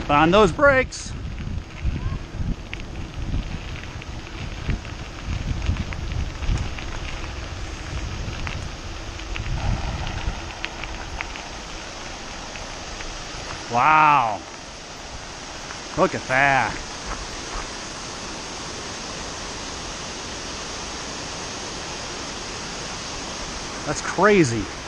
Keep on those brakes. Wow. Look at that. That's crazy.